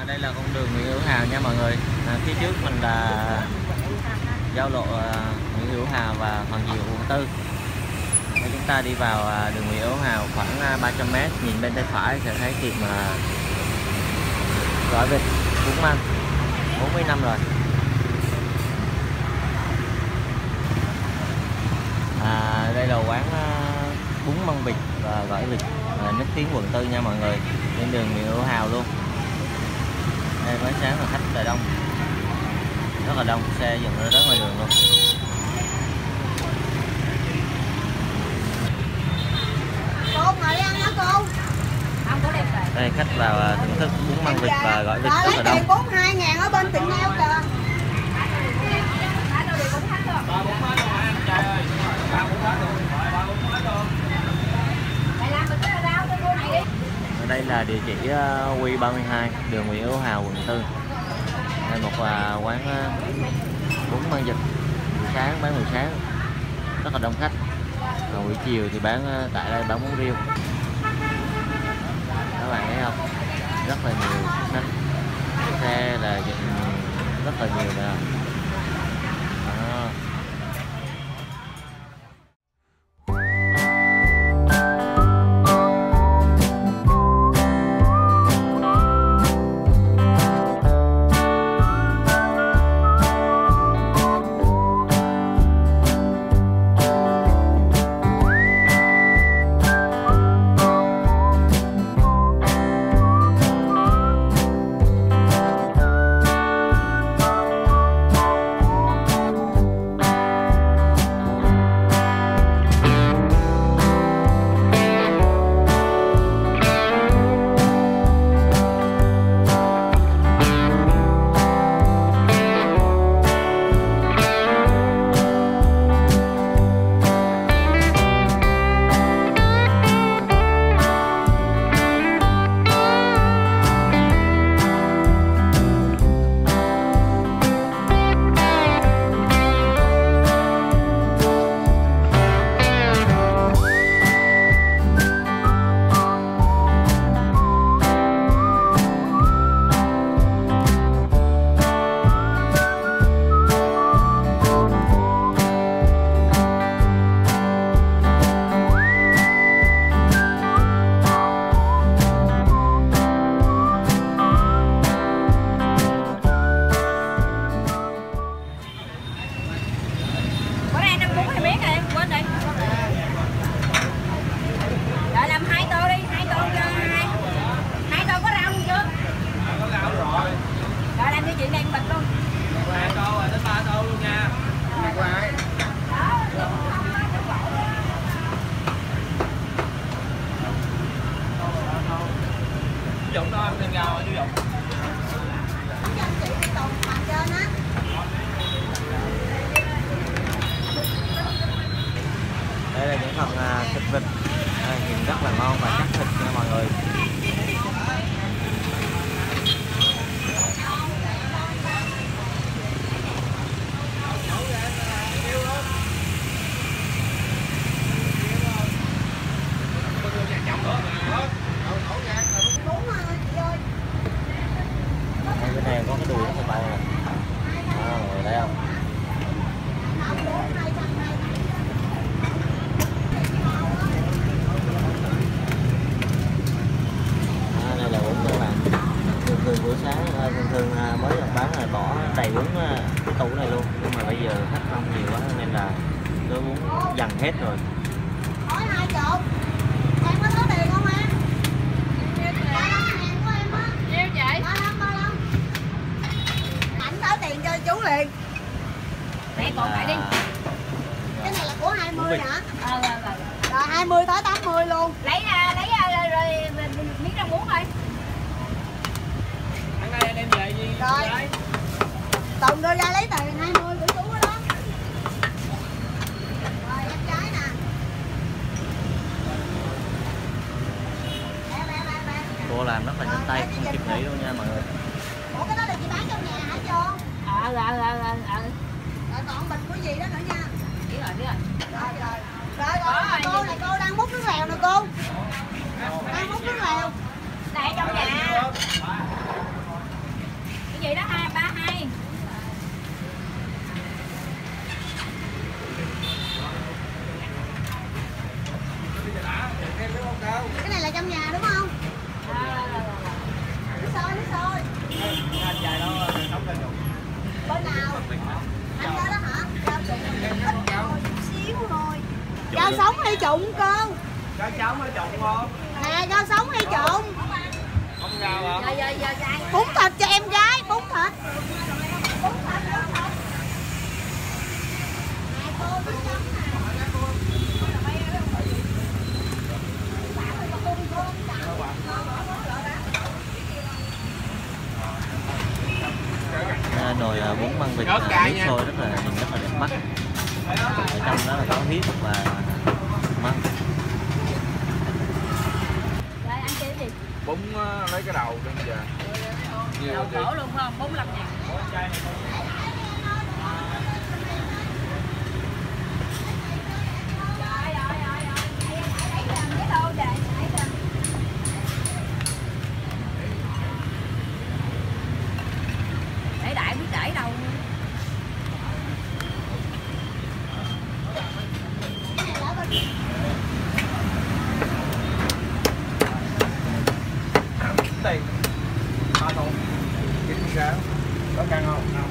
Đây là con đường Nguyễn Hữu Hào nha mọi người. Phía trước mình là giao lộ Nguyễn Hữu Hào và Hoàng Diệu quận 4. Nếu chúng ta đi vào đường Nguyễn Hữu Hào khoảng 300m, nhìn bên tay phải sẽ thấy tiệm gỏi vịt bún măng 40 năm rồi. Đây là quán bún măng vịt và gỏi vịt nức tiếng quận 4 nha mọi người, trên đường Nguyễn Hữu Hào luôn. Đây mới sáng là khách là đông, rất là đông, xe dừng ra ngoài đường luôn. Cô ngồi ăn hả cô? Không có đẹp rồi. Đây khách vào thưởng thức bún măng vịt và gỏi vịt rất là đông. 42.000 ở bên tiệm nail kìa. Ở đây là địa chỉ Q32, đường Nguyễn Hữu Hào, quận 4. Đây một quán bún măng vịt buổi sáng, bán buổi sáng rất là đông khách. Còn buổi chiều thì bán tại đây bán bún riêu. Các bạn thấy không? Rất là nhiều khách, xe là rất là nhiều nè. Dụng đó ăn gà rồi Dụng. Đây là những phần thịt vịt nhìn rất là ngon và chắc thịt nha mọi người. Bên này có cái đùi rất là to nè. Ngồi đây không? Đây là bún các bạn. Thường buổi sáng thường mới bán là bỏ đầy bún cái tủ này luôn, nhưng mà bây giờ khách không nhiều quá nên là tôi bún dần hết rồi. Hỏi 2 triệu. Em có số tiền không em? Của em á. Nhiêu chị? 35. Ảnh tới tiền cho chú liền. Mẹ còn lại đi. Cái này là của 20 hả? Rồi 20 tới 80 luôn. Lấy rồi miếng rau muống thôi. Ăn đây anh em về gì? Rồi. Tùng đưa ra lấy tiền 20 của chú đó. Rồi em trái nè. Cô làm rất là nhanh tay, không kịp nghĩ đâu nha mọi người. Ủa cái đó là chị bán trong nhà hả chưa? Rồi còn bịch của gì đó nữa nha. Biết rồi. Rồi cô này cô đang múc nước lèo nè cô. Đang múc nước lèo. Đây trong nhà. Rau sống hay trụng cơ? Rau sống hay trụng không? Nè, rau sống hay trụng? Không rau hả? Bún thịt cho em gái, bún thịt. Nồi bún măng vịt nước sôi rất là đẹp mắt. Ở trong đó là có huyết và măng. Bún lấy cái đầu bây giờ. Đầu khổ luôn không? 45.000. Để đại biết để đâu. Tiền. Ba thôi. Kiếm sao? Có căng không? Không.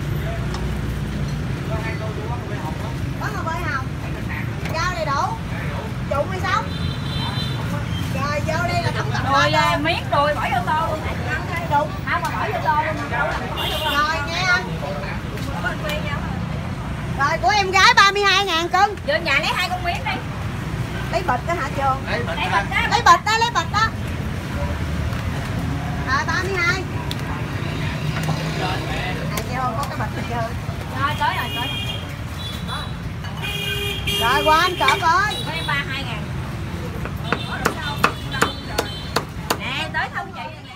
Có 2 tô chú có bơi hồng không? Có ngồi bơi hồng. Rau đầy đủ. Trụng hay sống? Rồi vô đây là tổng cộng Rồi miếng rồi bỏ vô tô luôn. Trụng. Không mà bỏ vô tô luôn. Rồi nghe anh. Rồi của em gái 32.000 cân. Vô nhà lấy 2 con miếng đi. Lấy bịch đó hả Trường? Lấy bịch Lấy ra. bịch đó. Lấy bịch đó, lấy bịch đó. Rồi 32. À chị không có cái bịch gì chưa? Rồi tới rồi. Rồi qua anh cỡ coi. Có em 32.000. Nè tới không vậy nè.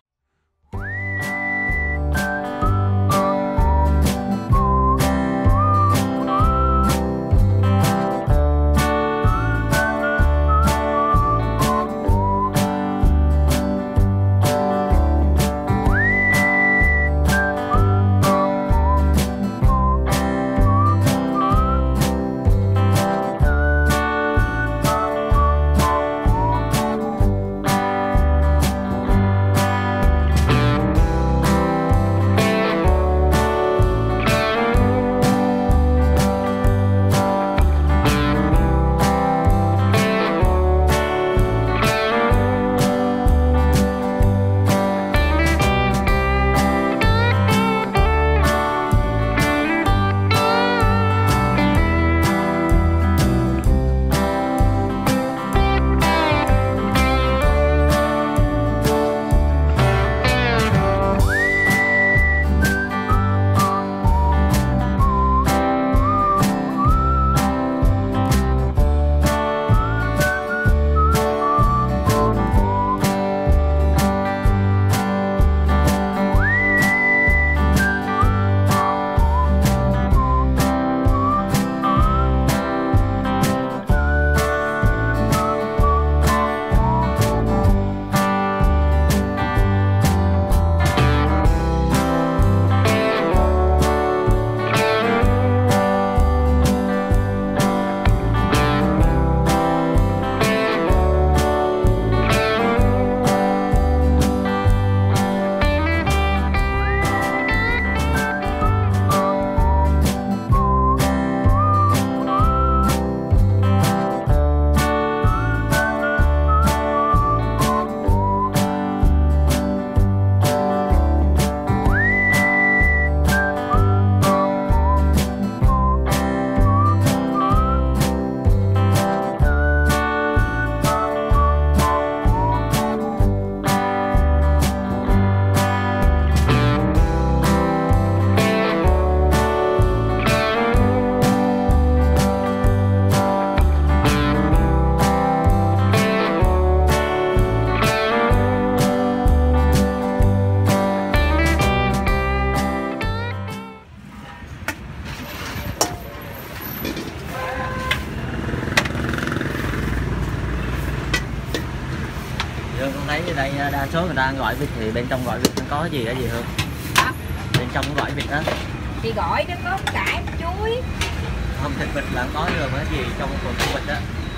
Con thấy ở đây đa số người ta ăn gỏi vịt thì bên trong gỏi vịt nó có gì Hương? Hả? Bên trong gỏi vịt đó Chị gỏi nó có cải, chuối. không, thịt vịt là có rồi cái gì trong phần con vịt đó?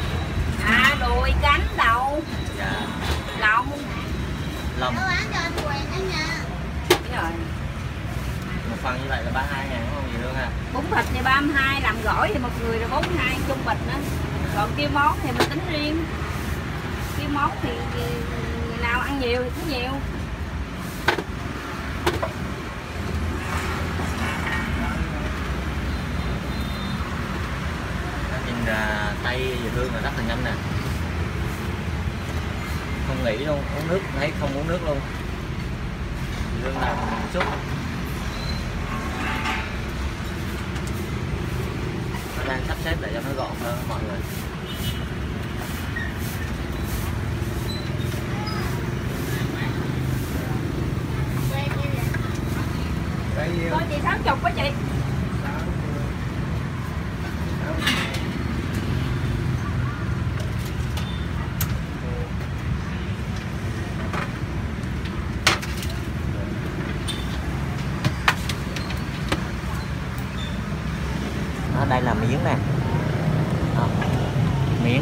À, đùi, cánh, đầu. Dạ. Lòng. Lòng. Nó bán cho anh Quyền đó nha. Đúng rồi. Một phần như vậy là 32.000 đúng không gì Hương ha? Bún thịt thì 32, làm gỏi thì một người là 42 chung bịch nữa. Còn kêu món thì mình tính riêng. Kêu món thì người nào ăn nhiều thì cứ nhiều. Nhìn tay dưa hương là rất là nhanh nè, không nghĩ luôn, uống nước thấy không uống nước luôn. Dưa hương làm súp đang sắp xếp để cho nó gọn hơn mọi người. Coi chị 60 quá chị. Đó, đây là miếng nè. Đó, miếng.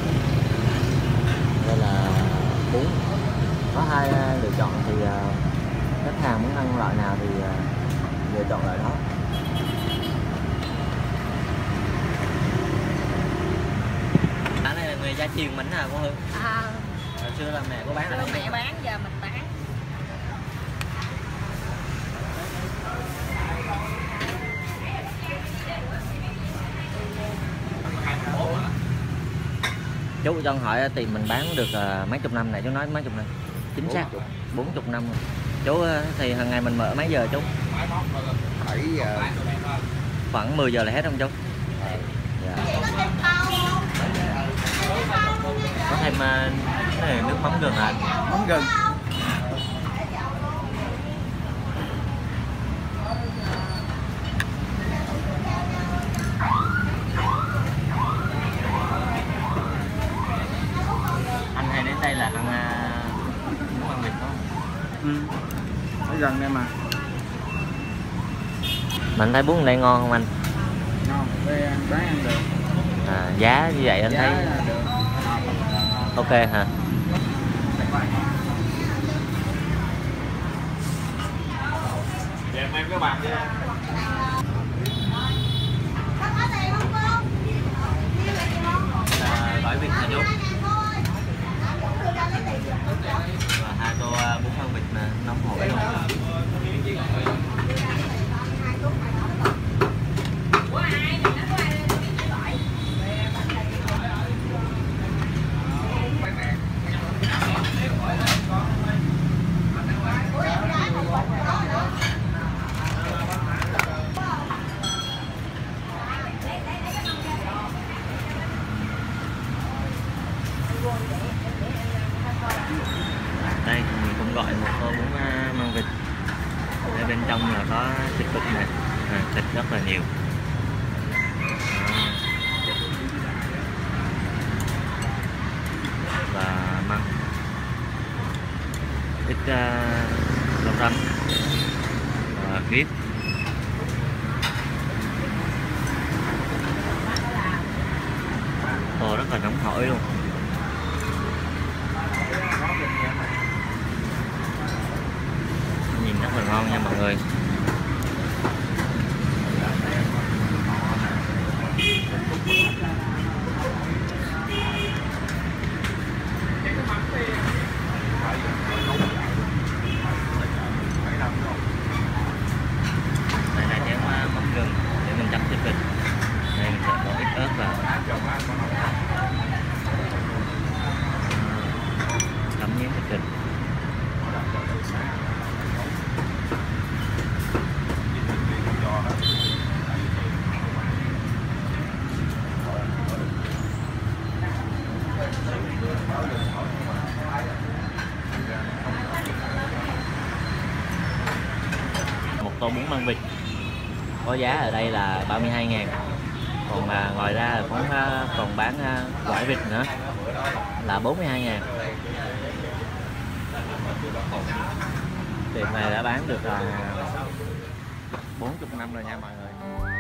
Đây là bún. Có hai lựa chọn thì khách hàng muốn ăn loại nào thì lựa chọn loại đó. Cái này là người gia truyền mình hả cô Hương? Hồi xưa là mẹ có bán ở đây. Mẹ bán, giờ mình bán. Chú cho hỏi tiệm mình bán được mấy chục năm này, chú nói mấy chục năm? Chính xác 40 năm rồi. Chú thì hàng ngày mình mở mấy giờ chú? 7 giờ. Khoảng 10 giờ là hết không chú? Dạ. Có thêm cái này nước mắm gừng hả? Mắm gừng. Anh hay đến đây là ăn muốn ăn vịt không? Ở gần đây mà. Mình thấy bún đây ngon không anh? Ngon, đây bán ăn được. Giá như vậy anh Giá thấy được. ok hả? Dạ em các bạn đi. Gỏi vịt hả chú? Và 2 tô bún ăn vịt nè, nóng hổi luôn. Đây mình cũng gọi một tô bún măng vịt. Ở bên trong là có thịt vịt này, thịt rất là nhiều. Và măng, ít rau răm và kiếp. Tô rất là nóng hổi luôn. Nhìn rất là ngon nha mọi người. Đây là chén mắm gừng để mình chấm thịt vịt. Đây mình sẽ bỏ ít ớt vào. Chấm miếng thịt vịt. Một tô bún măng vịt có giá ở đây là 32.000. Còn ngoài ra cũng còn bán gỏi vịt nữa là 42.000. Tiệm này đã bán được 40 năm rồi nha mọi người.